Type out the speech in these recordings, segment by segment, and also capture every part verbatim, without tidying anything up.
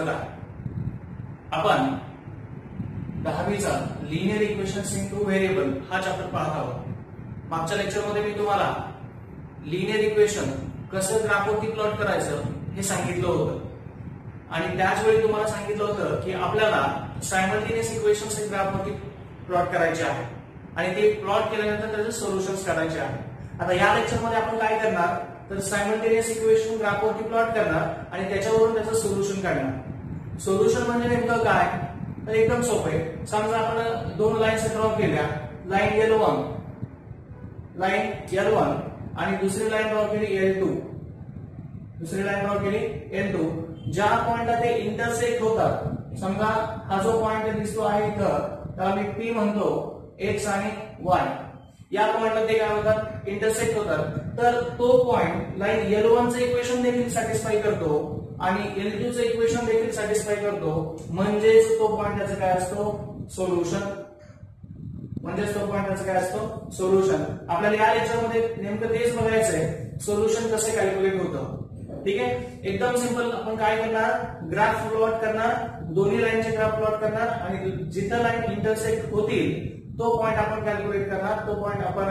स्वागत आहे. आपण दहावीचा लिनियर इक्वेशन्स इनटू व्हेरिएबल हा चॅप्टर पाहत आहोत. मागच्या लेक्चरमध्ये मी तुम्हाला लिनियर इक्वेशन कसं ग्राफवरती प्लॉट करायचं हे सांगितलं होतं आणि त्याच वेळी तुम्हाला सांगितलं होतं की आपल्याला सायमल्टेनियस इक्वेशन्स हे ग्राफवरती प्लॉट करायचे आहे आणि ते प्लॉट केल्यानंतर त्याचे सोल्युशन्स काढायचे आहे. आता या लेक्चरमध्ये आपण काय करणार तर सायमल्टेनियस इक्वेशन ग्राफवरती प्लॉट करणार आणि त्याच्यावरून त्याचं सोल्युशन काढणार. सोल्युशन म्हणजे नेमकं काय तर एकदम सोपं आहे. समजा आपण दोन लाईन्स ड्रॉ केल्या, line L one line L one आणि दुसरी लाईन ड्रॉ केली एल टू दुसरी लाईन ड्रॉ केली एल टू. ज्या पॉइंटला ते इंटरसेक्ट होतात, समजा हा जो पॉइंट दिसतो आहे इथं त्याला मी पी म्हणतो, एक्स आणि वाय या पॉइंटला ते काय होतात इंटरसेक्ट होतात. तर तो पॉइंट लाईन एल वन चं इक्वेशन देखील सॅटिस्फाय करतो आणि एल टू चं इक्वेशन देखील सॅटिस्फाय करतो. म्हणजेच तो पॉइंट त्याचा काय असतो सोल्युशन. म्हणजेच तो पॉइंट त्याचा काय असतो सोल्युशन. आपल्याला या लेक्चरमध्ये नेमकं तेच बघायचंय, सोल्युशन कसे कॅल्क्युलेट होतं. ठीक आहे, एकदम सिंपल. आपण काय करणार ग्राफ प्लॉट करणार, दोन्ही लाईनचे ग्राफ प्लॉट करणार आणि जिथं लाईन इंटरसेक्ट होतील तो पॉइंट आपण कॅल्क्युलेट करणार, तो पॉइंट आपण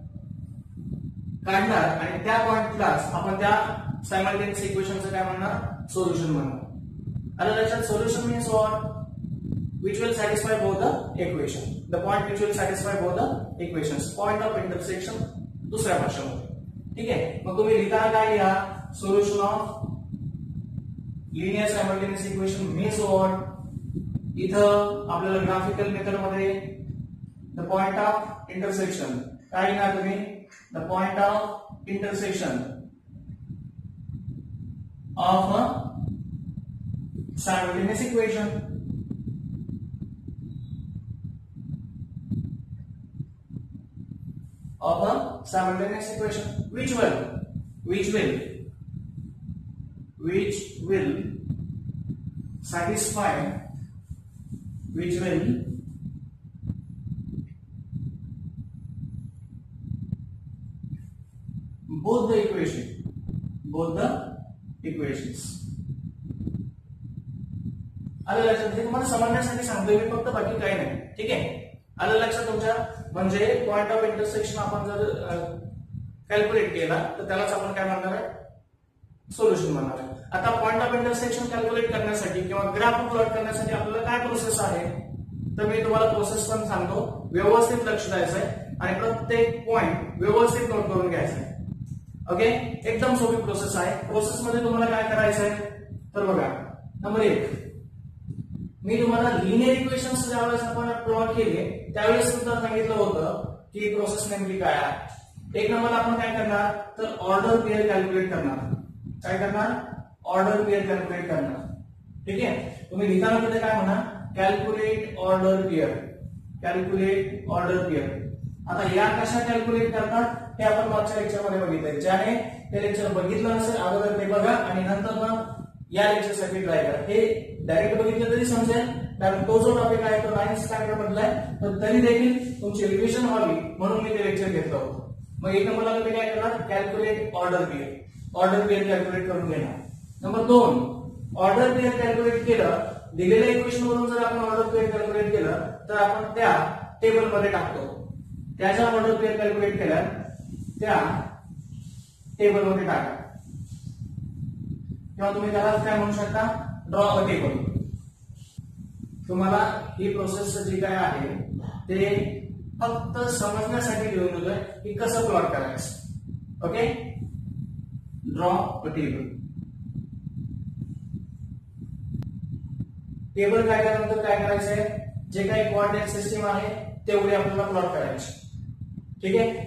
काढणार आणि त्या पॉइंटला आपण त्या सायमल्टेनियस इक्वेशनचं काय म्हणणार सोल्युशन म्हणणार. आता लक्षात solution means what which will satisfy both the equation, the point which will satisfy both the equations, point of intersection दुसऱ्या भाषेमध्ये. ठीक आहे, मग तुम्ही लिहिताना काय लिहा solution of linear simultaneous equation means what. इथं आपल्याला ग्राफिकल मेथड मध्ये द पॉइंट ऑफ इंटरसेक्शन काय लिहिणार तुम्ही the point of intersection of a simultaneous equation. Of a simultaneous equation, which will, which will, which will satisfy, which will both the equation, both the equations. आलं लक्षात. हे तुम्हाला समजण्यासाठी सांगतोय मी फक्त, बाकी काही नाही. ठीक आहे, आलं लक्षात तुमच्या. म्हणजे पॉइंट ऑफ इंटरसेक्शन आपण जर कॅल्क्युलेट केला तर त्यालाच आपण काय म्हणणार आहे सोल्युशन म्हणणार आहे. आता पॉइंट ऑफ इंटरसेक्शन कॅल्क्युलेट करण्यासाठी किंवा ग्राफ प्लॉट करण्यासाठी आपल्याला काय प्रोसेस आहे तर मी तुम्हाला प्रोसेस पण सांगतो. व्यवस्थित लक्ष द्यायचं आहे आणि प्रत्येक पॉइंट व्यवस्थित नोट करून घ्यायचा आहे. ओके, एकदम सोपी प्रोसेस आहे. प्रोसेस मध्ये तुम्हाला काय करायचं आहे तर बघा, नंबर एक मी तुम्हाला लिनियर इक्वेशन्स ज्यावेळेस आपण प्लॉट केले त्यावेळेस सुद्धा सांगितलं होतं की प्रोसेस नेमकी काय आहे. एक नंबर आपण काय करणार तर ऑर्डर पेअर कॅल्क्युलेट करणार. काय करणार ऑर्डर पेअर कॅल्क्युलेट करणार. ठीक आहे, तुम्ही लिहिताना तिथे काय म्हणा calculate order pair, calculate order pair. आता या कशा कॅल्क्युलेट करतात हे आपण मागच्या लेक्चर मध्ये बघितलंय. ज्याने ते लेक्चर बघितलं नसेल अगोदर ते बघा आणि नंतर मग या लेक्चर साठी ट्राय करा. हे डायरेक्ट बघितलं तरी समजेल कारण तो जो टॉपिक आहे तो नाईन्थ स्टँडर्ड मधला आहे, तर तरी देखील तुमची रिव्हिजन व्हावी म्हणून मी ते लेक्चर घेतलं होतं. मग एक नंबरला तुम्ही काय करणार calculate order pair, order pair calculate करून घेणार. नंबर दोन ऑर्डर पेअर कॅल्क्युलेट केलं, दिलेल्या इक्वेशन वरून जर आपण ऑर्डर पेअर कॅल्क्युलेट केलं तर आपण त्या टेबल मध्ये टाकतो. त्याच्या ऑर्डर पेअर कॅल्क्युलेट केल्या त्या टेबल मध्ये टाका किंवा तुम्ही त्याला काय म्हणू शकता ड्रॉ अ टेबल. तुम्हाला ही प्रोसेस जी काय आहे ते फक्त समजण्यासाठी लिहून दिलंय की कसं प्लॉट करायचं. Okay, draw a table. Table काय केल्यानंतर काय करायचंय जे काही कोऑर्डिनेट सिस्टीम आहे तेवढी आपल्याला प्लॉट करायची. ठीक आहे,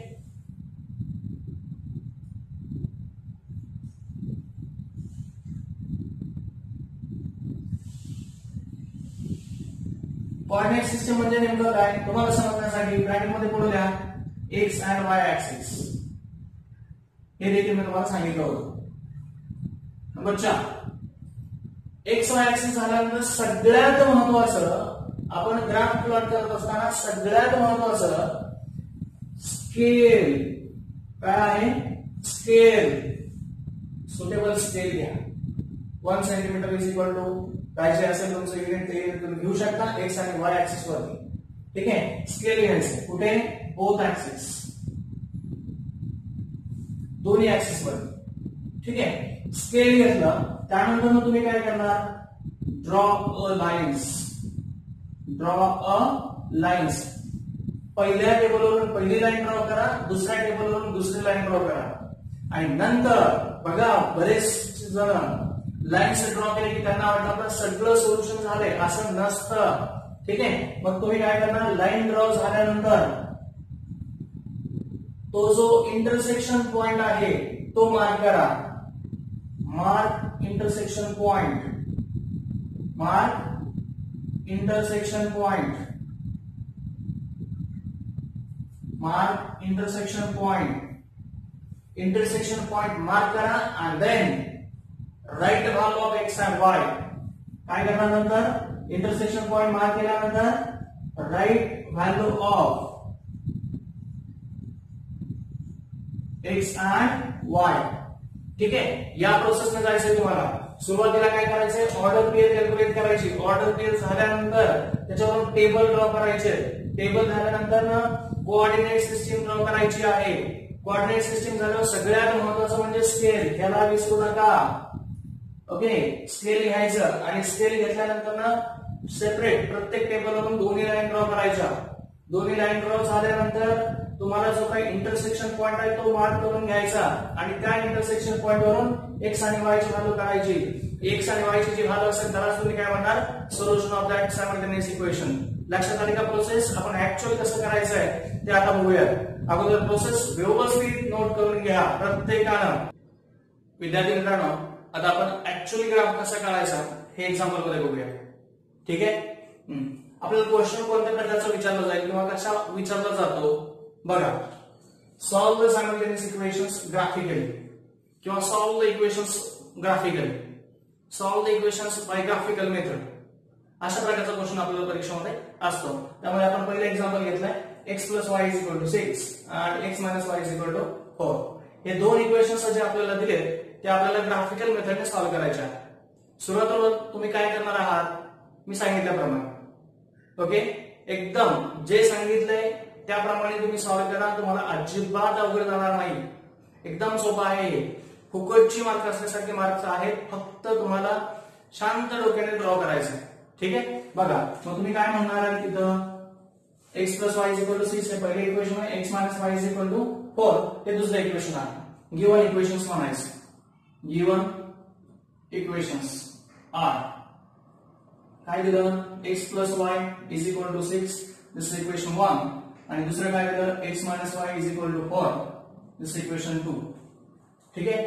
कोऑर्डिनेट सिस्टम म्हणजे नेमकं काय तुम्हाला समजण्यासाठी ब्रॅकेट मध्ये पुढे द्या एक्स अँड वाय ऍक्सिस. हे देखील मी तुम्हाला सांगितलं होतं. नंबर चार एक्स वाय ऍक्सिस झाल्यानंतर सगळ्यात महत्वाचं आपण ग्राफ प्लॉट करत असताना सगळ्यात महत्वाचं स्केल काय आहे स्केल. सुटेबल स्केल घ्या. One centimetre is equal to काय जे असेल तुमचं युनिट ते युनिट तुम्ही घेऊ शकता एक्स आणि वाय ऍक्सिस वरती. ठीक आहे. स्केल घ्यायचं कुठे बोथ ऍक्सिस दोन्ही ऍक्सिस वर. ठीक आहे. स्केल घेतलं त्यानंतर तुम्ही काय करणार draw a lines draw a lines पहिल्या टेबलवरून पहिली लाईन ड्रॉ करा दुसऱ्या टेबलवरून दुसरी लाईन ड्रॉ करा आणि नंतर बघा बरेच जण लाईन्स ड्रॉ केले की त्यांना वाटतं आपलं सगळं सोल्युशन झालंय असं नसतं. ठीक आहे. मग तुम्ही काय करणार लाईन ड्रॉ झाल्यानंतर तो जो इंटरसेक्शन पॉइंट आहे तो मार्क करा. Mark intersection point mark intersection point mark intersection point intersection point mark करा and then write value of X and Y. काय करणार नंतर इंटरसेक्शन पॉइंट मार्क केल्यानंतर write value of X and Y. ठीक आहे. या प्रोसेसने जायचंय तुम्हाला. सुरुवातीला काय करायचंय ऑर्डर पेअर कॅल्क्युलेट करायची. ऑर्डर पेअर झाल्यानंतर त्याच्यावरून टेबल ड्रॉ करायचे. टेबल झाल्यानंतर कोऑर्डिनेट सिस्टीम ड्रॉ करायची आहे. कोऑर्डिनेट सिस्टीम झाल्यावर सगळ्यात महत्वाचं म्हणजे स्केल. त्याला विसरू नका. ओके. स्केल घ्यायचं आणि स्केल घेतल्यानंतर ना सेपरेट प्रत्येक टेबलवरून दोन्ही लाईन ड्रॉ करायच्या. दोन्ही लाईन ड्रॉ झाल्यानंतर तुम्हाला जो काही इंटरसेक्शन पॉइंट आहे तो मार्क करून घ्यायचा आणि त्या इंटरसेक्शन पॉइंट वरून एक्स आणि वाय ची व्हॅल्यू काढायची. एक्स आणि वाय ची जी व्हॅल्यू असेल त्याला तुम्ही काय म्हणणार solution of that simultaneous equation. लक्षात आली का प्रोसेस. आपण ऍक्च्युअली कसं करायचं आहे ते आता बघूया. अगोदर प्रोसेस व्यवस्थित नोट करून घ्या प्रत्येकानं. विद्यार्थी मित्रांनो आता आपण ऍक्च्युअली ग्राफ कसा काढायचा हे एक्झाम्पल मध्ये बघूया. ठीक आहे. आपल्याला क्वेश्चन कोणत्या प्रकारचा विचारला जाईल किंवा कशा विचारला जातो बघा. Solve the simultaneous equations graphically किंवा solve the equations graphically solve the equations by graphical method अशा प्रकारचा क्वेश्चन आपल्याला परीक्षेमध्ये असतो. त्यामुळे आपण पहिले एक्झाम्पल घेतलंय X plus Y is equal to six आणि x minus Y is equal to four. हे दोन इक्वेशन्स जे आपल्याला दिले ते आपल्याला ग्राफिकल मेथडने सॉल्व्ह करायचे आहे. सुरुवातीला तुम्ही काय करणार आहात मी सांगितल्याप्रमाणे. ओके. एकदम जे सांगितलंय त्याप्रमाणे तुम्ही सॉल्व्ह करा. तुम्हाला अजिबात अवघड जाणार नाही. एकदम सोपं आहे. फुकटची मार्क असण्यासारखे मार्क्स आहेत. फक्त तुम्हाला शांत डोक्याने ड्रॉ करायचं. ठीक आहे. बघा मग तुम्ही काय म्हणणार आहे तिथं X plus Y is equal to six हे पहिले इक्वेशन आहे. X minus Y is equal to four हे दुसरं इक्वेशन आहे. गिव्हन इक्वेशन्स म्हणायचं. गिव्हन इक्वेशन्स आर काय दिलं X plus Y is equal to six this equation one आणि दुसरं काय दिलं X minus Y is equal to four this equation two. ठीक आहे.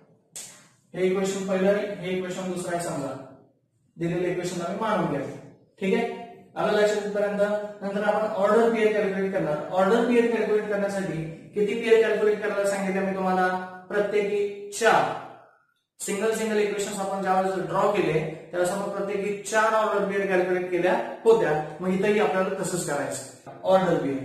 हे इक्वेशन पहिलं आहे हे इक्वेशन दुसरं आहे समजा. दिलेलं इक्वेशन आम्ही मानून घ्या. ठीक आहे. आलं लक्षात पर्यंत. नंतर आपण ऑर्डर पेअर कॅल्क्युलेट करणार. ऑर्डर पेअर कॅल्क्युलेट करण्यासाठी किती पेअर कॅल्क्युलेट करायला सांगितलं मी तुम्हाला प्रत्येकी चार. सिंगल सिंगल इक्वेशन्स आपण ज्यावेळेस ड्रॉ केले त्यावेळेस आपण प्रत्येकी चार ऑर्डर पेअर कॅल्क्युलेट केल्या होत्या. मग इथंही आपल्याला तसंच करायचं ऑर्डर पेअर.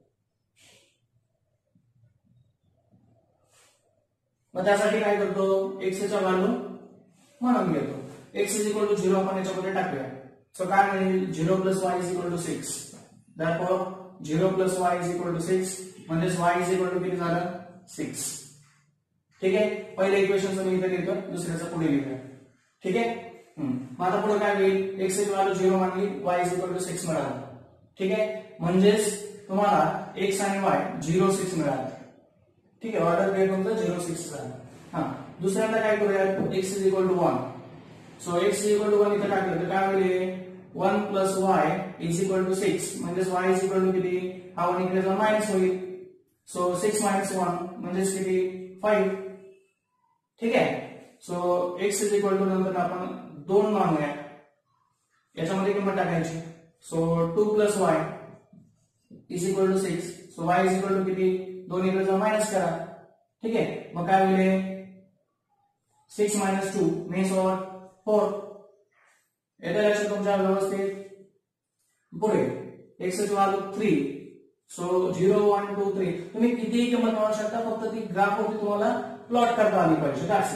मग त्यासाठी काय करतो एक्सच्या व्हॅल्यू म्हणून घेतो. X is equal to zero आपण याच्यामध्ये टाकूया. सो काय मिळेल zero plus Y is equal to six. Therefore zero plus Y is equal to six म्हणजेच वाय इज इक्वल टू किती झालं सिक्स. ठीक आहे. पहिले इक्वेशन मी इथे लिहितो दुसऱ्याचं पुढे लिहितो. ठीक आहे. मग आता पुढे काय होईल एक्स ची व्हॅल्यू झिरो मानली Y is equal to six मिळालं. ठीक आहे. म्हणजेच तुम्हाला एक्स आणि वाय झिरो सिक्स मिळालं. ठीक आहे. ऑर्डर पेअर तुमचं झिरो सिक्स झालं. हा दुसऱ्यांदा काय करूया X is equal to one. So x is equal to one इथे टाकलं तर काय होईल one plus Y is equal to six म्हणजेच वाय इज इक्वल टू किती हा वन इकडे जाऊन मायनस होईल. सो सिक्स मायनस वन म्हणजेच किती फाईव्ह. ठीक आहे. So x is equal to नंतर आपण दोन मानूया याच्यामध्ये किंमत टाकायची. So two plus Y is equal to six. So Y is equal to किती दोन इकडे जाऊन मायनस करा. ठीक आहे. मग काय होईल six minus two means what four. येतं लक्षात तुमच्या व्यवस्थित. पुढे एक्स ची value three. So zero one two three तुम्ही कितीही किंमत म्हणू शकता फक्त ती ग्राफ होती तुम्हाला प्लॉट करता आली पाहिजे.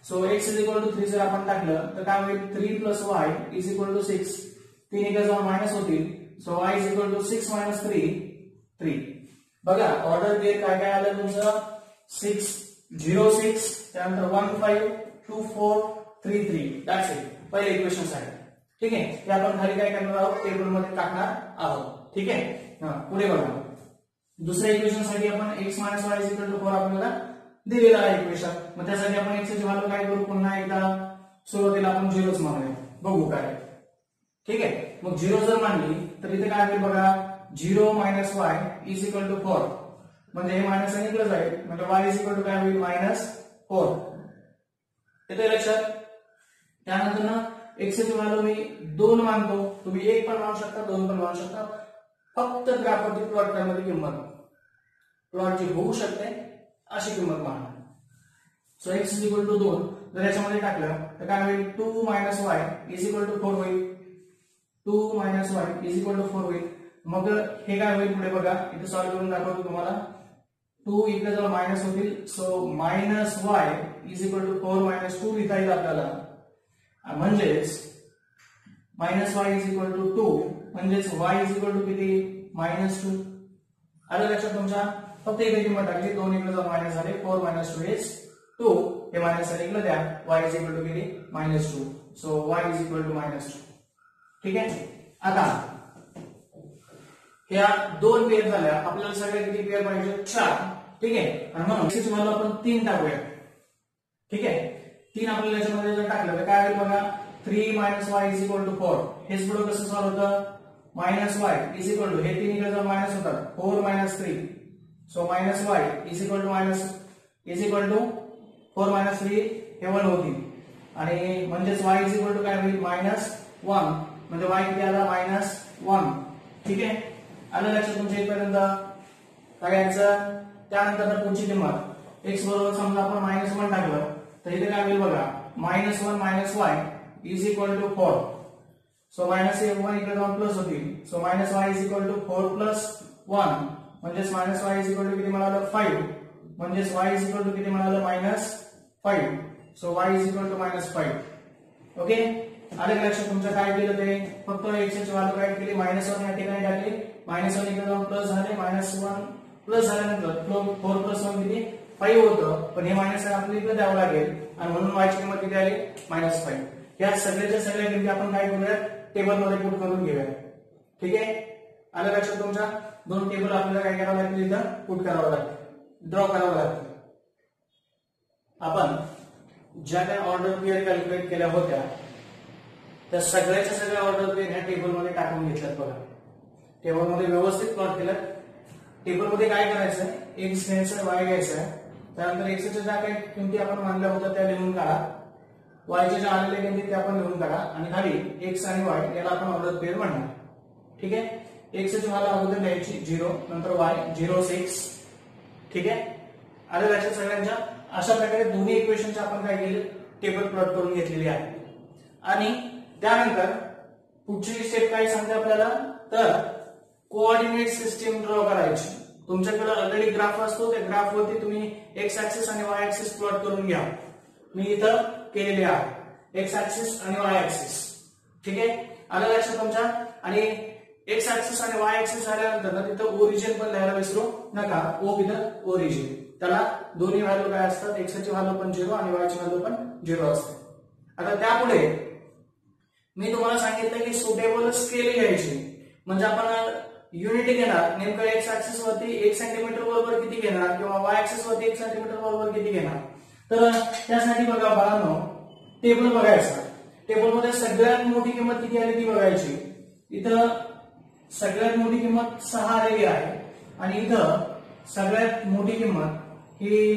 So x is equal to three जर आपण टाकलं तर काय होईल, three plus Y is equal to six, तीन इकडे जाऊन मायनस होतील. So Y is equal to six minus three, three. बघा ऑर्डर पेअर काय काय आलं तुमचं, सिक्स झिरो सिक्स, त्यानंतर one five two four three three. That's it. पहिले इक्वेशन आहे. ठीक आहे, हे आपण खाली काय करणार आहोत, टेबल मध्ये टाकणार आहोत. ठीक आहे. हा पुढे बघा, दुसऱ्या इक्वेशन साठी आपण X minus Y is equal to four आपल्याला दिलेला आहे इक्वेशन. मग त्यासाठी आपण एक्स ची व्हॅल्यू काय करू, पुन्हा एकदा सुरुवातीला आपण झिरोच मानूया, बघू काय. ठीक आहे, मग झिरो जर मानली तर इथे काय होईल बघा, zero minus Y is equal to four, म्हणजे हे मायनस आणि प्लस आहे, म्हणजे वाय इज इक्वल टू काय होईल, मायनस फोर. येते लक्षात. त्यानंतर ना एक्स ची व्हॅल्यू मी दोन मानतो, तुम्ही एक पण मानू शकता, दोन पण मानू शकता. फक्त ग्राफवरती प्लॉट करणारी किंमत, प्लॉट जी होऊ शकते अशी किंमत माना. So x is equal to दोन जर याच्यामध्ये टाकलं तर काय होईल, two minus Y is equal to four होईल. Two minus Y is equal to four होईल. मग हे काय होईल पुढे बघा, इथे सॉल्व्ह करून दाखवतो तुम्हाला. टू इकडे जर मायनस होतील, so minus Y is equal to four minus two लिहिता येईल आपल्याला, म्हणजेच minus Y is equal to two, म्हणजेच वाय इज इक्वल टू किती, मायनस टू. आलं लक्षात तुमच्या. फक्त इथे किंमत टाकली, दोन इकडे जाऊन मायनस झाले, four minus two is two, हे मायनस झाले इकडे द्या, वाय इज इक्वल टू किती, minus two. So Y is equal to minus two. ठीक आहे. आता ह्या दोन पेअर झाल्या, आपल्याला सगळ्या किती पेअर पाहिजे, चार. ठीक आहे, आणि म्हणून एक्स ची व्हॅल्यू आपण तीन टाकूया. ठीक आहे, तीन आपल्याला याच्यामध्ये जर टाकलं तर काय होईल बघा, three minus Y is equal to four. हेच पुढे कसं सॉल्व्ह होतं, minus Y is equal to, हे तीन इकडे जर मायनस होतात, four minus three. So minus Y is equal to minus is equal to four minus three, हे वन होतील. आणि म्हणजेच वाय इज इक्वल टू काय होईल, मायनस वन, म्हणजे वाय किती आला, मायनस वन. ठीक आहे, आलं लक्षात तुमच्या इथपर्यंत काय यायचं. त्यानंतर पुढची किंमत एक्स बरोबर समजा आपण मायनस वन टाकलं तर इथे काय होईल बघा, minus one minus Y is equal to four. So minus one इकडे जाऊन प्लस होतील. So minus Y is equal to four plus one, म्हणजेच minus Y is equal to किती मिळालं, फाईव्ह, म्हणजेच वाय इज इक्वल टू किती मिळालं, minus five. So Y is equal to minus five. Okay, आलं लक्षात तुमचं. काय केलं ते, फक्त एक्स ची व्हॅल्यू काय केली, मायनस वन या ठिकाणी टाकली, मायनस वन इकडे जाऊन प्लस झाले, मायनस वन प्लस झाल्यानंतर फोर प्लस वन किती, फाईव्ह होतं, पण हे मायनस आपल्याला इकडे द्यावं लागेल, आणि म्हणून वाय ची किंमत किती आली, मायनस फाईव्ह. या सगळ्याच्या सगळ्या किमती आपण काय करूया, टेबल मध्ये पुट करून घेऊया. ठीक आहे, आलं लक्षात तुमच्या. दोन टेबल आपल्याला काय करावं लागतील, इथं पुट करावं लागतील, ड्रॉ करावं लागतील. आपण ज्या काही ऑर्डर पेअर कॅल्क्युलेट केल्या होत्या त्या सगळ्याच्या सगळ्या ऑर्डर पेअर ह्या टेबल मध्ये टाकून घेतल्यात बघा. टेबल मध्ये व्यवस्थित प्लॉट केलं. टेबल मध्ये काय करायचं, एक्स घ्यायचं, वाय घ्यायचं, त्यानंतर एक्सच्या ज्या काही किमती आपण मानल्या होत्या त्या लिहून काढा, वायच्या ज्या आलेल्या किमती त्या आपण लिहून काढा, आणि खाली एक्स आणि वाय याला आपण ऑर्डर पेअर म्हणणार. ठीक आहे, एक्स ची व्हॅल्यू अगोदर द्यायची झिरो, नंतर वाय झिरो सिक्स. ठीक आहे, आलं लक्षात सगळ्यांच्या. अशा प्रकारे दोन्ही इक्वेशनचे आपण काय केले, टेबल प्लॉट करून घेतलेली आहे. आणि त्यानंतर पुढची स्टेप काय सांगते आपल्याला, तर कोऑर्डिनेट सिस्टीम ड्रॉ करायची. तुमच्याकडे ऑलरेडी ग्राफ असतो, त्या ग्राफ वरती तुम्ही एक्स ऍक्सिस आणि वाय ऍक्सिस प्लॉट करून घ्या. मी इथं केलेले आहे एक्स ऍक्सिस आणि वाय ऍक्सिस. ठीक आहे, आलं लक्षात तुमच्या. आणि एक्स ऍक्सिस आणि वाय ऍक्सिस आल्यानंतर ना तिथं ओरिजिन पण लिहायला विसरू नका, ओ विथ ओरिजिन. त्याला दोन्ही व्हॅल्यू काय असतात, एक्स ची व्हॅल्यू पण झिरो आणि वाय ची व्हॅल्यू पण झिरो असते. आता त्यापुढे मी तुम्हाला सांगितलं की सुटेबल स्केल घ्यायची, म्हणजे आपण युनिट घेणार, नेमकं एक्स ऍक्सिस वरती एक सेंटीमीटर बरोबर किती घेणार, किंवा वाय ऍक्सिस वरती एक सेंटीमीटर बरोबर किती घेणार. तर त्यासाठी बघा बाळांनो, टेबल बघायचं. टेबल मध्ये सगळ्यात मोठी किंमत किती आली ती बघायची. इथं सगळ्यात मोठी किंमत सहा आलेली आहे, आणि इथं सगळ्यात मोठी किंमत ही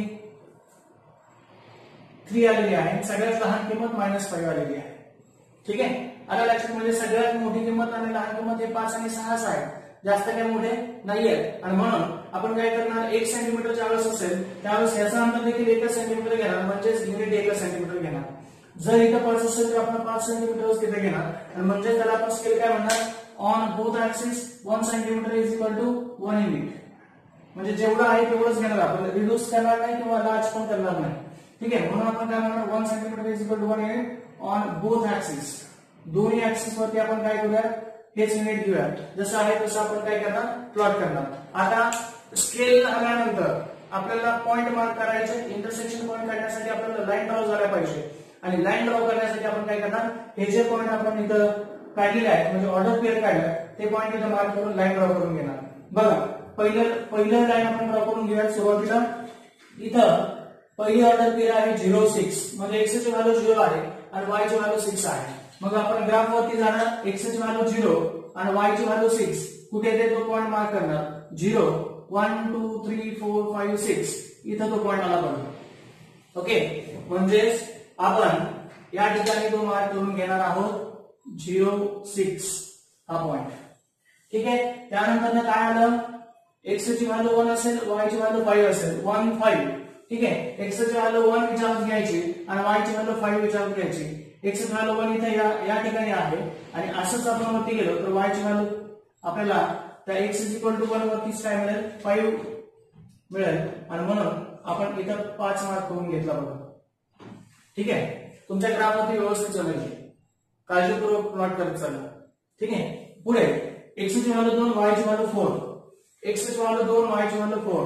थ्री आलेली आहे, सगळ्यात लहान किंमत मायनस फाईव्ह आलेली आहे. ठीक आहे, आलं लक्षात. म्हणजे सगळ्यात मोठी किंमत आणि लहान किंमत हे पाच आणि सहाच आहे, जास्त काही मोठे नाहीये. आणि म्हणून आपण काय करणार, एक सेंटीमीटर ज्यावेळेस असेल त्यावेळेस याचा अंतर देखील एकच सेंटीमीटर घेणार, म्हणजेच युनिट एकच सेंटीमीटर घेणार. जर इथं पाच असेल तर आपण पाच सेंटीमीटरच तिथे घेणार, आणि म्हणजे त्याला आपण स्केल काय म्हणणार, on both axis one centimetre is equal to one unit. म्हणजे जेवढं आहे तेवढंच घेणार आपण, रिड्यूस करणार नाही किंवा लार्ज पण करणार नाही. ठीक आहे, म्हणून आपण काय म्हणणार one centimetre is equal to one unit on both axis. दोन्ही ऍक्सिस वरती आपण काय करूया, हेच युनिट घेऊया. जसं आहे तसं आपण काय करणार, प्लॉट करणार. आता स्केल आल्यानंतर आपल्याला पॉइंट मार्क करायचे. इंटरसेक्शन पॉइंट काढण्यासाठी आपल्याला लाईन ड्रॉ झाल्या पाहिजे. आणि लाईन ड्रॉ करण्यासाठी आपण काय करणार, हे जे पॉइंट आपण इथं काढलेले आहेत म्हणजे ऑर्डर पेअर काढलं ते पॉइंट इथं मार्क करून लाईन ड्रॉ करून घेणार. बघा पहिलं पहिलं लाईन आपण ड्रॉ करून घेऊया. सुरुवातीला इथं पहिली ऑर्डर पेअर आहे झिरो सिक्स, म्हणजे एक्स ची व्हॅल्यू झिरो आहे आणि वाय ची व्हॅल्यू सिक्स आहे. मग आपण ग्राफ वरती जाणार, एक्स ची व्हॅल्यू झिरो आणि वाय ची व्हॅल्यू सिक्स कुठे ते तो पॉइंट मार्क करणार. Zero one two three four five six इथं तो पॉइंट आला बघा. ओके, म्हणजेच आपण या ठिकाणी तो मार्क करून घेणार आहोत झिरो सिक्स हा पॉइंट. ठीक आहे, त्यानंतर काय आलं, एक्स ची व्हॅल्यू वन असेल, वाय ची व्हॅल्यू फाईव्ह असेल. वन फाईव्ह ठीक आहे, एक्स ची व्हॅल्यू वन विचारात घ्यायची आणि वाय ची व्हॅल्यू फाईव्ह विचारात घ्यायची. एक्स ची व्हॅल्यू वन इथे या, या ठिकाणी आहे आणि असंच आपण वरती गेलो तर वाय ची व्हॅल्यू आपल्याला त्या x is equal to one वरतीच काय मिळेल, फाईव्ह मिळेल. आणि म्हणून आपण इथं पाच मार्क करून घेतला बघा. ठीक आहे, तुमच्या ग्राफवरती व्यवस्थित चालेल, काळजीपूर्वक प्लॉट करत चालला. ठीक आहे, पुढे एक्स ची व्हॅल्यू दोन, वाय ची व्हॅल्यू फोर. एक्स ची व्हॅल्यू दोन, वाय ची व्हॅल्यू फोर.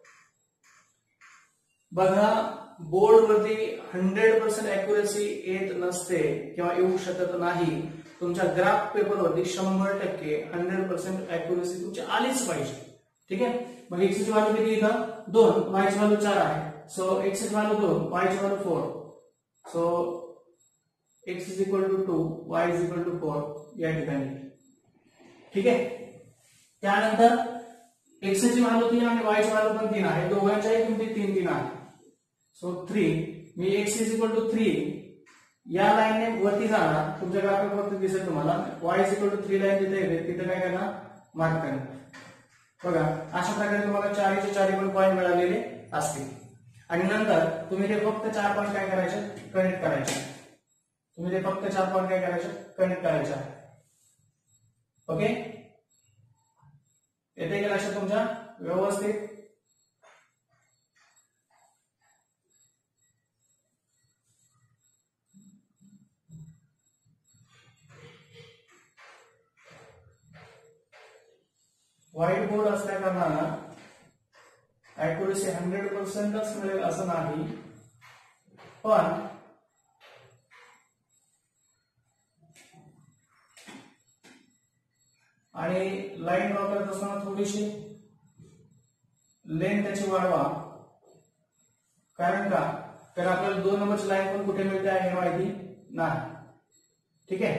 बघा बोर्ड वरती हंड्रेड पर्सेंट अॅक्युरेसी येत नसते किंवा येऊ शकत नाही. तुमच्या ग्राफ पेपर वरती शंभर टक्के हंड्रेड पर्सेंट अॅक्युरेसी तुमची आलीच पाहिजे. ठीक आहे, मग एक्स ची व्हॅल्यू किती इथं दोन, वाय ची व्हॅल्यू चार आहे. सो एक्स ची व्हॅल्यू दोन, वाय ची value four. So x is equal to two, y is equal to four या ठिकाणी. ठीक आहे, त्यानंतर x ची व्हॅल्यू तीन आणि y ची व्हॅल्यू पण तीन आहे. दोघांच्याही किमती तीन तीन आहे. सो थ्री, मी x is equal to three या लाईनने वरती जाणार. तुमच्या ग्राफवरती दिसेल तुम्हाला y is equal to three line जिथे येते तिथे काय करणार, मार्क करणार. बघा अशा प्रकारे तुम्हाला चारीचे चारी पण पॉईंट मिळालेले असतील. आणि नंतर तुम्ही ते फक्त चार पॉईंट काय करायचे, कनेक्ट करायचे. तुम्ही ते फक्त चार पॉईंट काय करायचे, कनेक्ट करायचे. ओके, येते गेलं लक्षात तुमच्या व्यवस्थित. व्हाईट बोर्ड असल्या कारणानं अॅक्युरेसी हंड्रेड पर्सेंटच मिळेल असं नाही, पण आणि लाईन ड्रॉ करत असताना थोडीशी लेंथ त्याची वाढवा. कारण का, तर आपल्याला दोन नंबरची लाईन पण कुठे मिळते आहे हे माहिती नाही. ठीक आहे,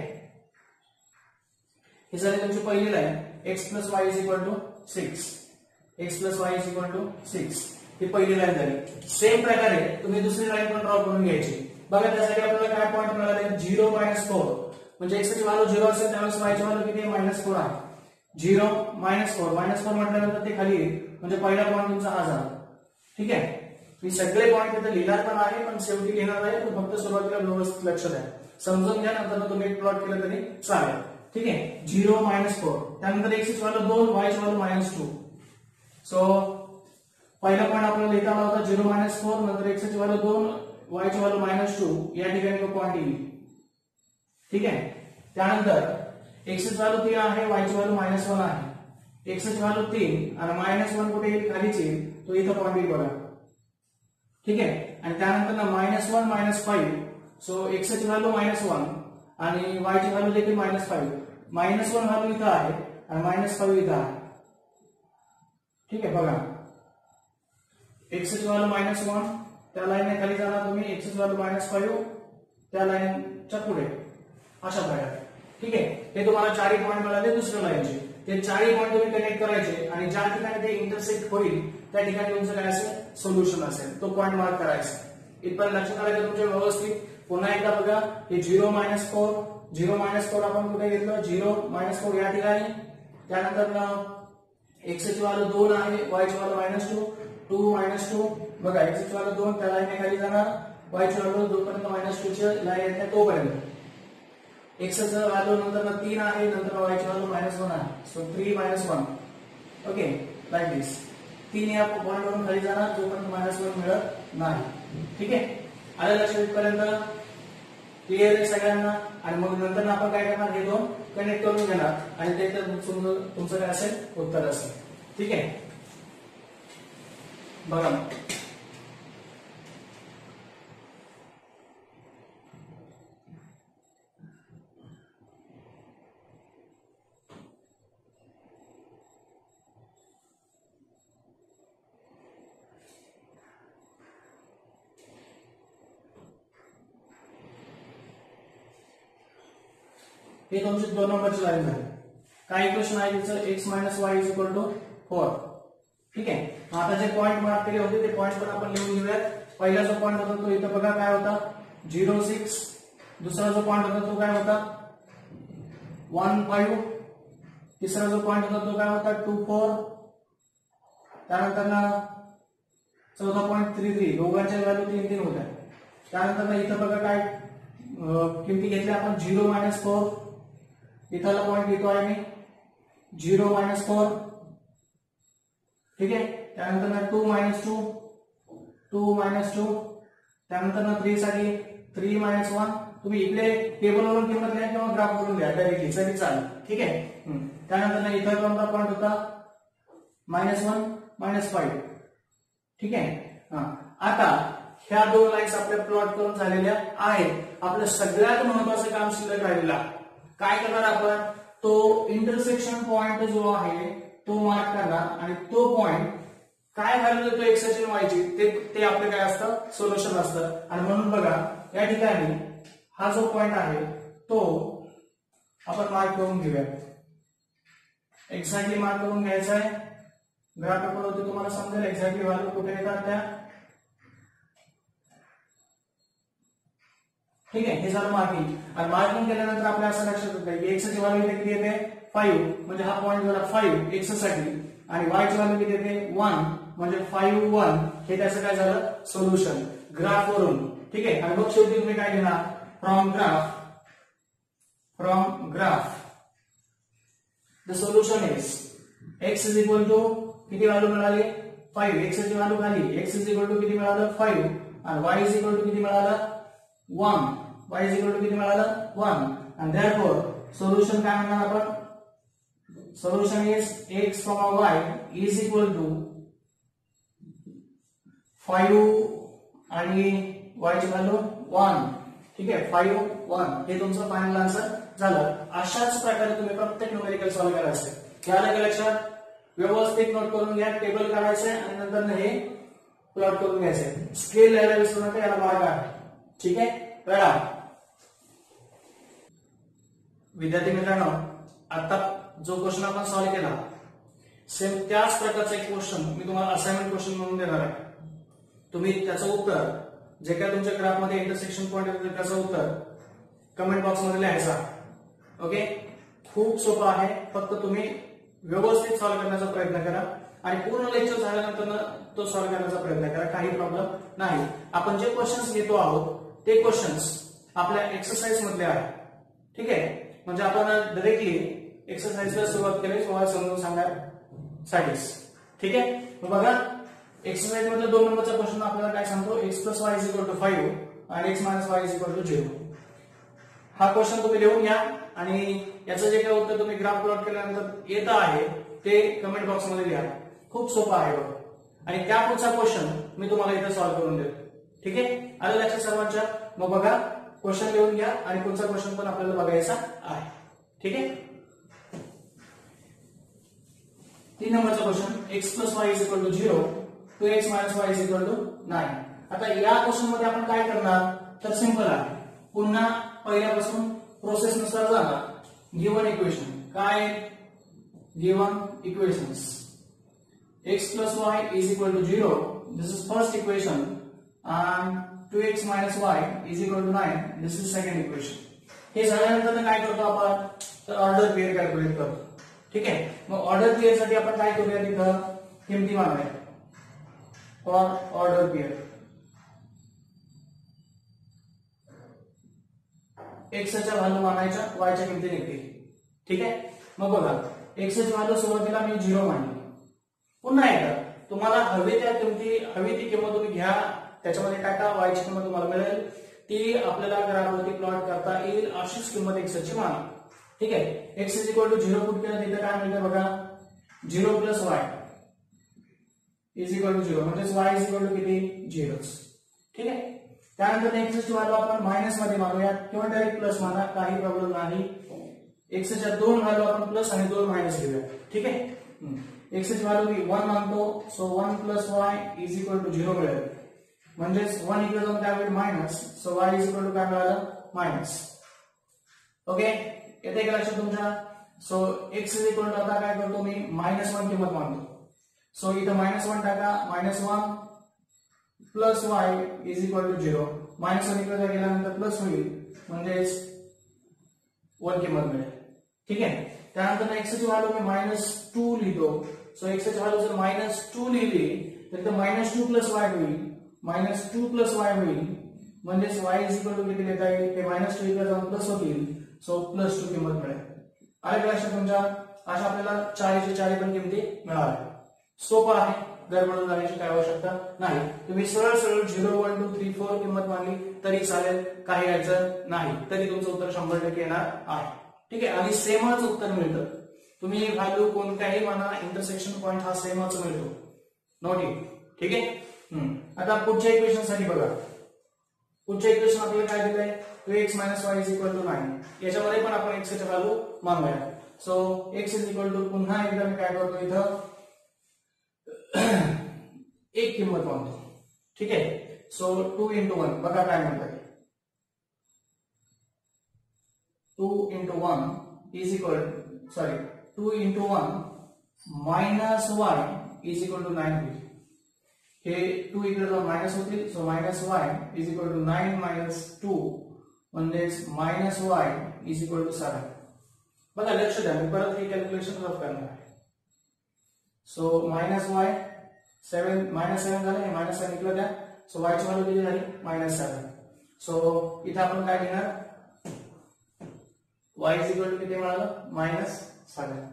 ही झाली तुमची पहिली line, x plus Y is equal to six. X plus Y is equal to six ही पहिली लाईन झाली. सेम प्रकारे तुम्ही दुसरी लाईन पण ड्रॉ करून घ्यायची. बघा त्यासाठी आपल्याला काय पॉईंट मिळाले, झिरो मायनस फोर. म्हणजे एक्स ची व्हॅल्यू झिरो असेल त्यावेळेस वाय ची व्हॅल्यू किती आहे, मायनस फोर आहे. Zero minus four, minus four म्हटल्यानंतर ते खाली येईल, म्हणजे पहिला पॉईंट तुमचा हा झाला. ठीक आहे, मी सगळे पॉईंट तिथे लिहिणार पण आहे पण शेवटी लिहिणार आहे. पण फक्त सुरुवातीला व्यवस्थित लक्ष द्या, समजून घ्या, नंतर तुम्ही प्लॉट केलं तरी चालेल. ठीक आहे, झिरो मायनस फोर, त्यानंतर एक्स ची व्हॅल्यू दोन, वाय ची व्हॅल्यू मायनस टू. सो पहिला पॉईंट आपल्याला लिहिता आला होता झिरो मायनस फोर, नंतर एक्स ची व्हॅल्यू दोन, वाय ची व्हॅल्यू मायनस टू या ठिकाणी तो पॉईंट येईल. ठीक आहे, त्यानंतर एक्स ची व्हॅल्यू तीन आहे, वाय ची व्हॅल्यू मायनस वन आहे. एक्स ची व्हॅल्यू तीन आणि मायनस वन कुठे येईल, खालीच येईल, तो इथं पॉईंट येईल बघा. ठीक आहे, आणि त्यानंतर minus one minus five. So x ची व्हॅल्यू मायनस वन आणि वाय ची व्हॅल्यू देखील minus five. Minus one value इथं आहे आणि मायनस फाईव्ह इथं आहे. ठीक आहे, बघा एक्स ची व्हॅल्यू मायनस वन, त्या लाईनने खाली जाणार तुम्ही, एक्स ची व्हॅल्यू मायनस फाईव्ह त्या लाईनच्या पुढे अशा प्रकारे. ठीक आहे, हे तुम्हाला चारही पॉईंट मिळाले दुसऱ्या लाईनचे. ते चारही पॉईंट तुम्ही कनेक्ट करायचे आणि ज्या ठिकाणी ते इंटरसेक्ट होईल त्या ठिकाणी तुमचं काय असेल, सोल्युशन असेल, तो पॉईंट मार्क करायचा. इथपर्यंत लक्षात आलं तुमच्या व्यवस्थित. पुन्हा एकदा बघा, हे zero minus four, zero minus four आपण कुठे घेतलं, झिरो मायनस फोर या ठिकाणी. त्यानंतर एक्स ची व्हॅल्यू दोन आहे, वाय ची value minus two, two minus two. बघा एक्स ची व्हॅल्यू दोन, त्या लाईनने खाली जाणार, वाय ची व्हॅल्यू जोपर्यंत मायनस टू ची लाईन येते तोपर्यंत. एक्स ची व्हॅल्यू नंतर तीन आहे, नंतर वाय ची व्हॅल्यू मायनस वन आहे. So three minus one. Okay, like this. तीन या पॉईंट वरून खाली जाणार जोपर्यंत मायनस वन मिळत नाही. ठीक आहे, आलं लक्षात इथपर्यंत? क्लिअर आहे सगळ्यांना? आणि मग नंतर आपण काय करणार, हे दोन कनेक्ट करून घेणार आणि ते तर तुमचं काय असेल, उत्तर असेल. ठीक आहे, बघा हे तुमची दोन नंबरची लाईन झाली. काय इक्वेशन आहे तिचं? X minus Y is equal to four. ठीक आहे, आता जे पॉइंट मार्क केले होते ते पॉइंट पण आपण लिहून घेऊयात. पहिला जो पॉइंट होता तो इथं बघा काय होता, झिरो सिक्स. दुसरा जो पॉइंट होता तो काय होता, वन फाईव्ह. तिसरा जो पॉइंट होता तो काय होता, टू फोर. त्यानंतर ना चौथा पॉइंट थ्री थ्री. दोघांच्या व्हॅल्यू तीन तीन होत्या. त्यानंतर ना इथं बघा काय किमती घेतल्या आपण, झिरो मायनस फोर. इथला पॉइंट घेतो आहे मी झिरो मायनस फोर. ठीक आहे, त्यानंतर ना two minus two, two minus two. त्यानंतर ना थ्री साठी थ्री मायनस वन. तुम्ही इकडे टेबलवरून किंमत लिहा किंवा ग्राफ वरून लिहा डायरेक्टली तरी चालेल. ठीक आहे, त्यानंतर ना इथं कोणता पॉइंट होता, मायनस वन मायनस फाईव्ह. ठीक आहे, हा आता ह्या दोन लाईन्स आपल्या प्लॉट करून झालेल्या आहेत. आपलं सगळ्यात महत्वाचं काम शिल्लक राहिलेला काय करणार आपण, तो इंटरसेक्शन पॉइंट जो आहे तो मार्क करणार आणि तो पॉइंट काय व्हॅल्यू देतो एक्स आणि वाय ची ते ते आपलं काय असतं, सोल्युशन असतं. आणि म्हणून बघा या ठिकाणी हा जो पॉइंट आहे तो आपण मार्क करून घेऊया. एक्झॅक्टली मार्क करून घ्यायचा आहे. ग्राफ पेपर होते तुम्हाला समजेल एक्झॅक्टली व्हॅल्यू कुठे येतात त्या. ठीक आहे, हे झालं मार्किंग. आणि मार्किंग केल्यानंतर आपल्या असं लक्षात येतं की एक्स ची व्हॅल्यू किती येते, फाईव्ह. म्हणजे हा पॉइंट झाला फाईव्ह एक्स साठी. आणि वाय ची व्हॅल्यू किती येते, वन. म्हणजे फाईव्ह वन. हे त्याचं काय झालं, सोल्युशन ग्राफ वरून. ठीक आहे, आणि मग शेवटी तुम्ही काय घेणार, from graph, from graph the solution is x is equal to किती व्हॅल्यू मिळाली, फाईव्ह. एक्स ची व्हॅल्यू खाली, एक्स इज इक्वल टू किती मिळालं, फाईव्ह. आणि वाय इज इक्वल टू किती मिळालं, one. Y is equal to किती मिळालं, वन. आणि देअरफॉर सोल्युशन काय म्हणणार आपण, solution is x comma y is equal to five आणि वाय ची व्हॅल्यू वन. ठीक आहे, फाईव्ह वन. हे तुमचं फायनल आन्सर झालं. अशाच प्रकारे तुम्ही प्रत्येक न्यूमेरिकल सॉल्व्ह करायचं. याला लक्षात व्यवस्थित नोट करून घ्या. टेबल काढायचंय आणि नंतर हे प्लॉट करून घ्यायचंय. स्केल लिहायला विसरू नका, याला मार्क आहे. ठीक आहे, कळा विद्यार्थी मित्रांनो. आता जो क्वेश्चन आपण सॉल्व्ह केला सेम त्याच प्रकारचा एक क्वेश्चन मी तुम्हाला असाइनमेंट क्वेश्चन म्हणून देणार आहे. तुम्ही त्याचं उत्तर जे काय तुमच्या ग्राफ मध्ये इंटरसेक्शन पॉइंट आहे त्याचं उत्तर कमेंट बॉक्स मध्ये लिहायचा. ओके, खूप सोपं आहे. फक्त तुम्ही व्यवस्थित सॉल्व्ह करण्याचा प्रयत्न करा आणि पूर्ण लेक्चर झाल्यानंतर तो सॉल्व्ह करण्याचा प्रयत्न करा. काही प्रॉब्लेम नाही. आपण जे क्वेश्चन्स घेतो आहोत ते क्वेश्चन्स आपल्या एक्सरसाइज मधले आहेत. ठीक आहे, म्हणजे आपण डायरेक्टली एक्सरसाइजला सुरुवात केली तुम्हाला समजून सांगण्यासाठीच. ठीक आहे, मग बघा एक्सरसाइज मध्ये दोन नंबरचा क्वेश्चन आपल्याला काय सांगतो, x plus Y is equal to five आणि x minus Y is equal to zero. हा क्वेश्चन तुम्ही लिहून घ्या आणि याचं जे काही उत्तर तुम्ही ग्राफ प्लॉट केल्यानंतर येत आहे ते कमेंट बॉक्स मध्ये लिहा. खूप सोपा आहे बघा. आणि त्या पुढचा क्वेश्चन मी तुम्हाला इथे सॉल्व्ह करून देतो. ठीक आहे, आलं लक्षात सर्वांच्या. मग बघा क्वेश्चन लिहून घ्या आणि पुढचा क्वेश्चन पण आपल्याला बघायचा आहे. ठीक आहे, तीन नंबरचा question x plus Y is equal to zero two x minus Y is equal to nine. आता या क्वेश्चन मध्ये आपण काय करणार तर सिंपल आहे. पुन्हा पहिल्यापासून प्रोसेस नुसार जाणार. गिवन इक्वेशन काय, given equations x plus y is equal to zero. This is first equation. And two x minus y is equal to nine. This is second equation. हे झाल्यानंतर काय करतो आपण तर ऑर्डर पेअर कॅल्क्युलेट करतो. ठीक आहे, मग ऑर्डर पेअर साठी आपण काय करूया तिथं किमती मानूया फॉर ऑर्डर पेअर. x च्या व्हॅल्यू मानायच्या y च्या किमती निघतील. ठीक आहे, मग बघा x ची व्हॅल्यू सुरुवातीला मी झिरो मानली. पुन्हा एकदा तुम्हाला हवे त्या किमती हवी ती किंमत तुम्ही घ्या त्याच्यामध्ये टाका, वायची किंमत तुम्हाला मिळेल ती आपल्याला ग्राफवरती प्लॉट करता येईल अशीच किंमत एक्सची माना. ठीक आहे. X is equal to zero put केलं तिथे काय मिळतं बघा, zero plus Y is equal to zero म्हणजेच वाय इज इक्वल टू किती झिरोच. ठीक आहे. त्यानंतर एक्सची व्हॅल्यू आपण मायनस मध्ये मानूया किंवा डायरेक्ट प्लस माना, काही प्रॉब्लेम नाही. एक्सच्या दोन व्हॅल्यू आपण प्लस आणि दोन मायनस घेऊया. ठीक आहे. एक्सची व्हॅल्यू मी वन मानतो, so one plus Y is equal to zero मिळेल म्हणजेच वन इकडे जाऊन काय होईल minus, so Y is equal to काय मिळालं मायनस. ओके. येते का लक्षात तुमच्या. So x is equal to आता काय करतो मी मायनस वन किंमत मानतो. सो इथं मायनस वन टाका, minus one plus Y is equal to zero. Minus one इकडे गेल्यानंतर प्लस होईल म्हणजेच वन किंमत मिळेल. ठीक आहे. त्यानंतर एक्सची व्हॅल्यू मी मायनस टू लिहितो. सो एक्सची व्हॅल्यू जर मायनस टू लिहिली तर इथं मायनस टू प्लस वाय होईल, मायनस टू प्लस वाय होईल म्हणजेच वाय इज इक्वल टू किती लिहिता येईल, ते मायनस टू इकडे जाऊन प्लस होतील, सो प्लस टू किंमत मिळेल. आले का लक्षात तुमच्या. अशा आपल्याला चारशे चारही पण किमती मिळाल्या. सोपं आहे, गडबड जाण्याची काय आवश्यकता नाही. तुम्ही सरळ सरळ zero one two three four किंमत मानली तरी चालेल, काही अडचण नाही, तरी तुमचं उत्तर शंभर टक्के येणार आहे. ठीक आहे. आणि सेमच उत्तर मिळतं. तुम्ही व्हॅल्यू कोणत्याही म्हणा, इंटरसेक्शन पॉईंट हा सेमच मिळतो. नोटी. ठीक आहे. आता पुढच्या इक्वेशन साठी बघा. पुढच्या इक्वेशन आपल्याला काय दिलंय, two x minus Y is equal to nine. याच्यामध्ये पण आपण एक्स ची व्हॅल्यू मानूया. So x is equal to पुन्हा एकदा मी काय करतो इथं एक किंमत मानतो. ठीक आहे. सो टू इंटू वन बघा काय म्हणतात, two into one is equal sorry two into one minus Y is equal to nine होईल. हे टू इकडे जाऊन मायनस होतील, so minus Y is equal to nine minus two म्हणजेच minus Y is equal to seven. बघा लक्ष द्या, मी परत हे कॅल्क्युलेशन रफ करणार आहे. So minus y seven minus seven झालं, हे मायनस सेवन इकडे द्या. सो वायची व्हॅल्यू किती झाली मायनस सेवन. सो इथे आपण काय घेणार, वाय इज इक्वल टू किती मिळालं मायनस सेवन.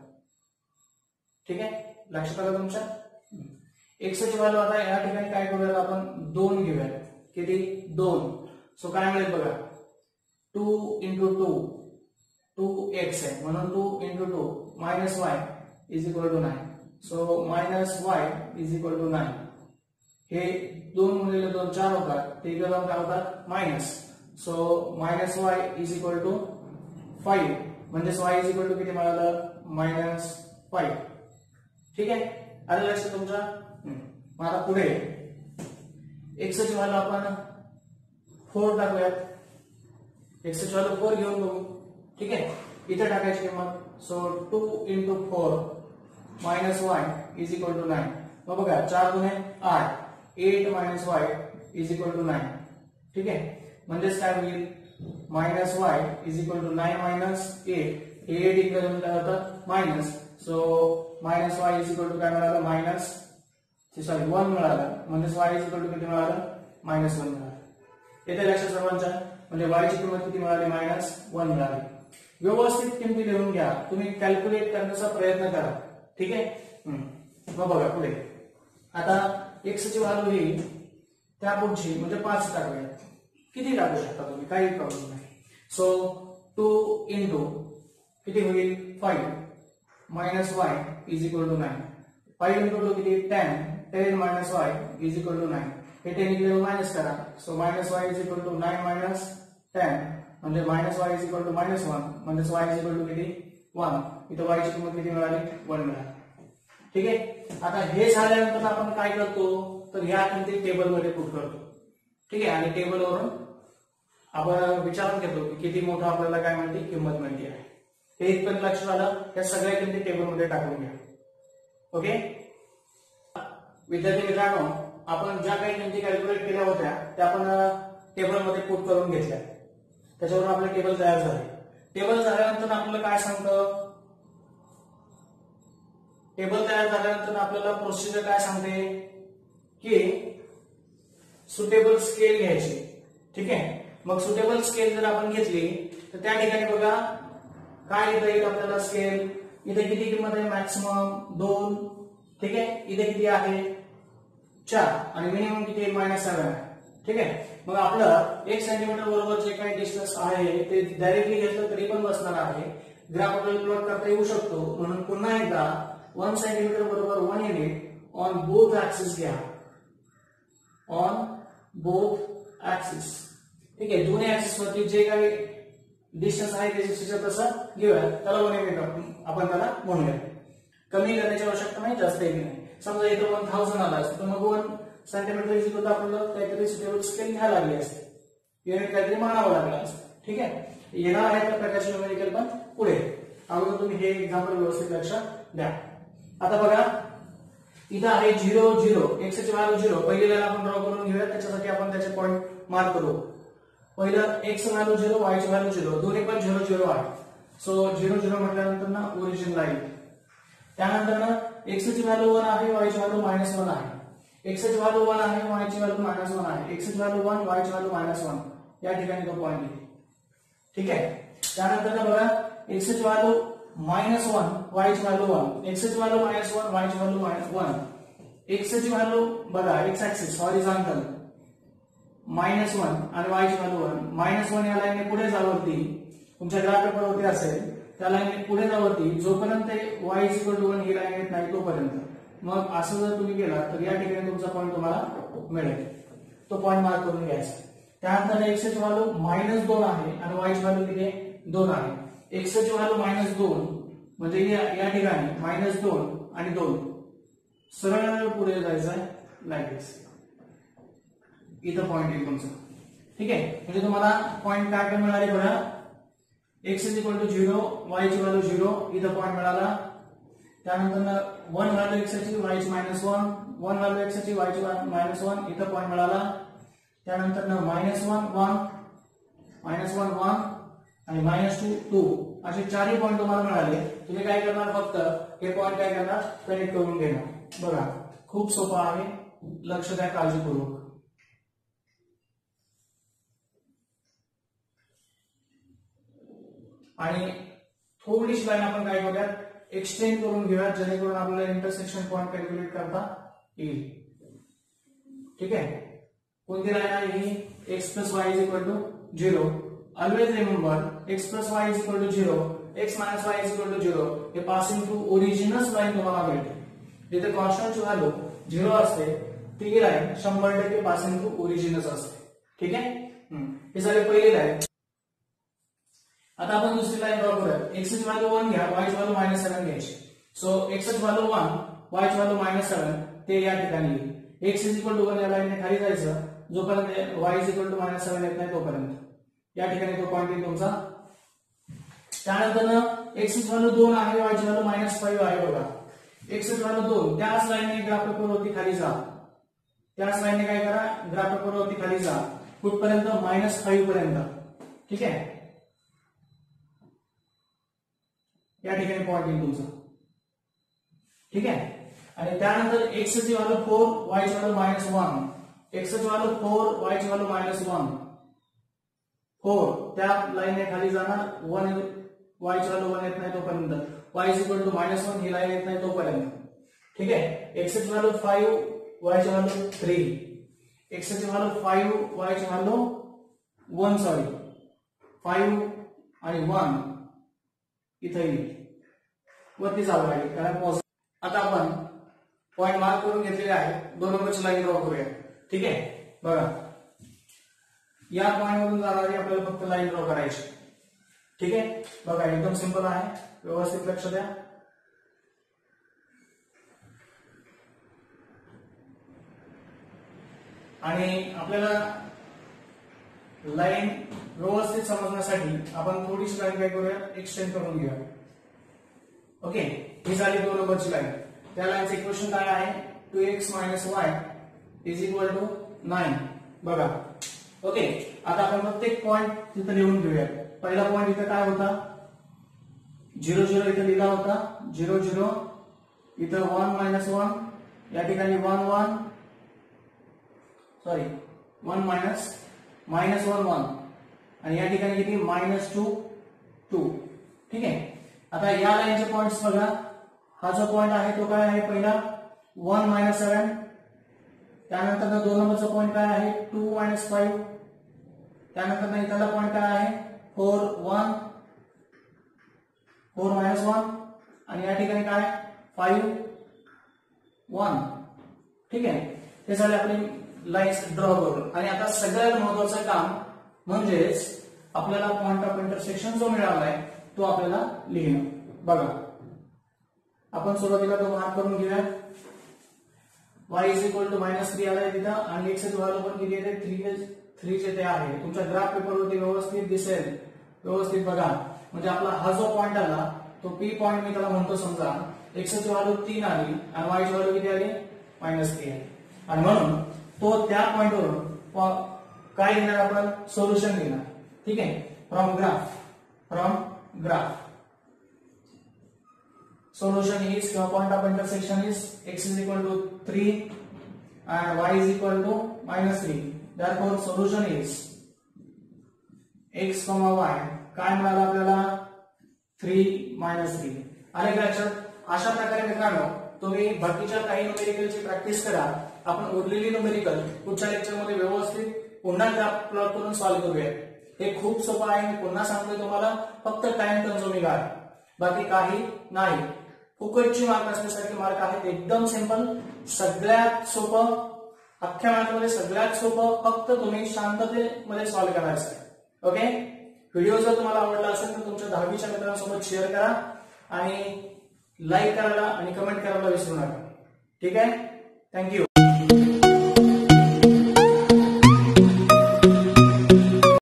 ठीक आहे. लक्षात आलं तुमच्या. एक्स ची व्हॅल्यू आता या ठिकाणी काय करूया आपण, दोन घेऊया. किती दोन. सो काय मिळेल बघा, two into two two x आहे म्हणून two into two minus Y is equal to nine. So minus Y is equal to nine. हे दोन गुणिले दोन चार होतात, ते इकडे जाऊन काय होतात minus. So minus Y is equal to five म्हणजेच वाय इज इक्वल टू किती मिळालं मायनस फाईव्ह. ठीक आहे. आलं लक्षात तुमच्या. आता पुढे एक्स ची व्हॅल्यू आपण फोर टाकूयात. एक्स ची व्हॅल्यू फोर घेऊन बघू. ठीक आहे. इथे टाकायची किंमत. So two into four minus Y is equal to nine. मग बघा चार गुणे आठ, eight minus Y is equal to nine. ठीक आहे. म्हणजेच काय होईल minus Y is equal to nine minus eight. हे एट इकडे काय होतं minus. So minus Y is equal to काय मिळालं मायनस सॉरी वन मिळालं म्हणजेच वाय इज इक्वल टू किती मिळालं मायनस वन मिळालं. येथे लक्षात सर्वांच्या. म्हणजे वायची किंमत किती मिळाली मायनस वन मिळाली. व्यवस्थित किमती लिहून घ्या, तुम्ही कॅल्क्युलेट करण्याचा प्रयत्न करा. ठीक आहे. मग बघा पुढे आता एक्स ची व्हॅल्यू ही त्या पुढची म्हणजे पाच टाकूया. किती टाकू शकता तुम्ही, काही प्रॉब्लेम नाही. सो टू इंटू किती होईल five minus Y is equal to nine. Five into two किती ten. Ten minus Y is equal to nine. हे टेन इकडे मायनस करा. So minus Y is equal to nine minus ten म्हणजे minus Y is equal to minus one म्हणजेच Y is equal to किती one. इथं वायची किंमत किती मिळाली वन मिळाली. ठीक आहे. आता हे झाल्यानंतर आपण काय करतो तर ह्या किमती टेबलमध्ये पुट करतो. ठीक आहे. आणि टेबलवरून आपण विचारून घेतो की किती मोठं आपल्याला काय म्हणते किंमत मिळते आहे. हे इथपर्यंत लक्षात आलं. या सगळ्या किमती टेबलमध्ये टाकून घ्या. ओके. विद्यार्थी मित्रांनो, आपण ज्या काही किमती कॅल्क्युलेट केल्या होत्या त्या आपण टेबलमध्ये पुट करून घेतल्या. त्याच्यावरून आपले टेबल तयार झाले. टेबल झाल्यानंतर आपल्याला काय सांगतं, टेबल तयार झाल्यानंतर आपल्याला प्रोसिजर काय सांगते की सुटेबल स्केल घ्यायची. ठीक आहे. मग सुटेबल स्केल जर आपण घेतली तर त्या ठिकाणी बघा काय लिहिता येईल आपल्याला स्केल. इथे किती किंमत आहे मॅक्सिमम दोन. ठीक आहे. इथे किती आहे चार आणि मिनिमम किती मायनस सेवन आहे. ठीक आहे. मग आपलं एक सेंटीमीटर बरोबर जे काही डिस्टन्स आहे ते डायरेक्टली घेतलं तरी पण बसणार आहे. ग्राफ आपल्याला प्लॉट करता येऊ शकतो. म्हणून पुन्हा एकदा वन सेंटीमीटर बरोबर one unit on both axis घ्या. On both axis. ठीक आहे. दोन्ही ऍक्सिस वरती जे काही डिस्टन्स आहे त्याच्या तसं घेऊया. त्याला वन युनिट आपण त्याला म्हणूया. कमी करण्याची आवश्यकता नाही, जास्त नाही. समजा इथं वन थाउजंड आला असतो तर मग one centimetre is equal to आपल्याला काहीतरी सुटेबल स्केल घ्यायला लागली असते. युनिट काहीतरी मानावं लागलं असतं. ठीक आहे. येणार आहे त्या प्रकारचे न्यूमेरिकल पण पुढे. अगोदर तुम्ही हे एक्झाम्पल व्यवस्थित लक्षात द्या. आता बघा इथं आहे झिरो झिरो. एक्स ची व्हॅल्यू झिरो. पहिली लाईन आपण ड्रॉ करून घेऊया. त्याच्यासाठी आपण त्याचे पॉईंट मार्क करू. पहिलं एक्स व्हॅल्यू झिरो, वाय ची व्हॅल्यू झिरो. दोन्ही पण झिरो झिरो आहे. सो झिरो झिरो म्हटल्यानंतर ना ओरिजिन लाईन. त्यानंतर ना एक्स ची व्हॅल्यू वन आहे, वाय ची व्हॅल्यू मायनस वन आहे. एक्स ची व्हॅल्यू वन आहे, वाय ची व्हॅल्यू मायनस वन आहे. एक्स ची व्हॅल्यू वन, वाय ची व्हॅल्यू मायनस वन. या ठिकाणी तो पॉईंट आहे. ठीक आहे. त्यानंतर ना बघा एक्स ची व्हॅल्यू मायनस वन, वाय ची व्हॅल्यू वन. एक्स ची व्हॅल्यू मायनस वन, वाय ची व्हॅल्यू मायनस वन. एक्स ची व्हॅल्यू बघा x axis horizontal minus one आणि वाय ची व्हॅल्यू वन. मायनस वन या लाईनने पुढे जावरती तुमच्या ग्राफ पेपरवरती असेल त्या लाईनने पुढे जावरती जोपर्यंत y is equal to one ही लाईन येत नाही तोपर्यंत. मग असं जर तुम्ही केला तर या ठिकाणी तुमचा पॉईंट तुम्हाला मिळेल. तो पॉईंट मार्क करून घ्यायचा. त्यानंतर एक्स ची व्हॅल्यू मायनस दोन आहे आणि वाय ची व्हॅल्यू किती दोन आहे. एक्स ची व्हॅल्यू मायनस दोन म्हणजे या ठिकाणी मायनस दोन आणि दोन सरळ पुढे जायचं आहे लाईक दिस. इथं पॉईंट येईल तुमचा. ठीक आहे. म्हणजे तुम्हाला पॉईंट काय काय मिळाले बघा. X is equal to zero, y ची व्हॅल्यू झिरो. इथं पॉईंट मिळाला. त्यानंतर वन व्हॅल्यू एक्स ची, वाय ची minus one. One value x ची, वाय ची मायनस वन. इथं पॉईंट मिळाला. त्यानंतर minus one one, minus one one आणि मायनस टू टू असे चारही पॉईंट तुम्हाला मिळाले. तुम्ही काय करणार फक्त हे पॉईंट काय करणार कनेक्ट करून घेणार. बघा खूप सोपं आहे. लक्ष द्या काळजीपूर्वक. आणि थोडीशी लाईन आपण काय करूयात एक्सटेंड करून घेऊयात जेणेकरून आपल्याला इंटरसेक्शन पॉईंट कॅल्क्युलेट करता येईल. ठीक आहे. कोणती लाईन आहे ही. X plus Y is equal to zero. Always remember x plus Y is equal to zero, x minus Y is equal to zero. हे पासिंग टू ओरिजिनच लाईन तुम्हाला मिळते. जिथे कॉन्स्टंटची व्हॅल्यू झिरो असते ती लाईन शंभर टक्के पासिंग टू ओरिजिनच असते. ठीक आहे. हे झाले पहिली लाईन. आता आपण दुसरी लाईन ड्रॉ करूया. एक्स ची व्हॅल्यू वन घ्या, वाय ची व्हॅल्यू मायनस सेव्हन घ्यायची. सो एक्स ची व्हॅल्यू वन, वाय ची व्हॅल्यू मायनस सेव्हन ते या ठिकाणी येईल. X is equal to one या लाईनने खाली जायचं जोपर्यंत y is equal to minus seven येत नाही तोपर्यंत. या ठिकाणी तो पॉईंट येईल तुमचा. त्यानंतर एक्स ची व्हॅल्यू दोन आहे, वाय ची व्हॅल्यू मायनस फाईव्ह आहे. बघा एक्स ची व्हॅल्यू दोन. त्याच लाईनने ग्राफ पेपरवरती खाली जा. त्याच लाईनने काय करा ग्राफ पेपरवरती खाली जा कुठपर्यंत मायनस फाईव्ह पर्यंत. ठीक आहे. या ठिकाणी पॉईंट येईल तुमचा. ठीक आहे. आणि त्यानंतर एक्स ची व्हॅल्यू फोर, वाय ची व्हॅल्यू मायनस वन. एक्स ची व्हॅल्यू फोर, वाय ची व्हॅल्यू मायनस वन. फोर त्या लाईनने खाली जाणार. वन वाय ची व्हॅल्यू वन येत नाही तोपर्यंत. Y is equal to minus one ही लाईन येत नाही तोपर्यंत. ठीक आहे. एक्स ची व्हॅल्यू फाईव्ह, वाय ची व्हॅल्यू थ्री. एक्स ची व्हॅल्यू फाईव्ह, वाय ची व्हॅल्यू वन सॉरी फाईव्ह आणि वन इथं येईल. वरती जावं लागेल कारण पॉझिटिव्ह. आता आपण पॉईंट मार्क करून घेतलेले आहे. दोन नंबरची लाईन ड्रॉ करूया. ठीक आहे. बघा या पॉईंट वरून जाणारी आपल्याला फक्त लाईन ड्रॉ करायची. ठीक आहे. बघा एकदम सिंपल आहे. व्यवस्थित लक्ष द्या. आणि आपल्याला लाईन व्यवस्थित समजण्यासाठी आपण थोडीशी लाईन काय करूया एक्सटेंड करून घेऊया. ओके. ही झाली दोन नंबरची लाईन. त्या लाईनचं इक्वेशन काय आहे two x minus Y is equal to nine. बघा ओके. आता आपण प्रत्येक पॉईंट तिथं लिहून घेऊया. पहिला पॉईंट इथं काय होता झिरो झिरो इथं लिहिला होता. झिरो झिरो इथं वन मायनस वन. या ठिकाणी one one sorry one minus minus one one आणि या ठिकाणी किती मायनस टू टू. ठीक आहे. आता या लाईनचे पॉइंट्स बघा. हा जो पॉइंट आहे तो काय आहे पहिला वन मायनस सेव्हन. त्यानंतर दोन नंबरचा पॉईंट काय आहे टू मायनस फाईव्ह. त्यानंतर इथला पॉईंट काय आहे four one four minus one आणि या ठिकाणी काय फाईव्ह वन. ठीक आहे, हे झाले आपली लाईन्स ड्रॉ करून. आणि आता सगळ्यात महत्वाचं काम म्हणजेच आपल्याला पॉइंट ऑफ इंटरसेक्शन जो मिळाला आहे तो आपल्याला लिहिणं. बघा आपण सुरुवातीला तो मार्क करून घेऊया. y is equal to minus three आलाय तिथं आणि x ची व्हॅल्यू पण किती येते थ्री थ्री चे ते आहे. तुमच्या ग्राफ पेपरवरती व्यवस्थित दिसेल, व्यवस्थित बघा. म्हणजे आपला हा जो पॉइंट आला तो पी पॉइंट मी त्याला म्हणतो. समजा x ची व्हॅल्यू तीन आली आणि y ची व्हॅल्यू किती आली मायनस थ्री आहे. आणि म्हणून तो त्या पॉइंटवरून काय घेणार आपण सोल्युशन घेणार. ठीक आहे, from graph from graph solution is your point of intersection is x is equal to three and y is equal to minus three. Therefore solution is x comma y काय मिळालं आपल्याला थ्री मायनस थ्री. आले का लक्षात? अशा प्रकारे मित्रांनो तुम्ही बाकीच्या काही न्यूमेरिकलची प्रॅक्टिस करा. आपण उरलेली न्यूमेरिकल पुढच्या लेक्चर मध्ये व्यवस्थित पुन्हा ग्राफ प्लॉट करून सॉल्व्ह करूया. हे खूप सोपं आहे. मी पुन्हा सांगतोय तुम्हाला, फक्त टाइम कन्झ्युमिंग आहे, बाकी काही नाही. फुकटची मार्क असण्यासारखे मार्क आहेत. एकदम सिंपल, सगळ्यात सोपं, अख्ख्या मॅथमध्ये सगळ्यात सोपं. फक्त तुम्ही शांततेमध्ये सॉल्व्ह करायचं आहे. ओके, व्हिडिओ जर तुम्हाला आवडला असेल तर तुमच्या दहावीच्या मित्रांसोबत शेअर करा आणि लाईक करायला आणि कमेंट करायला विसरू नका. ठीक आहे, थँक्यू.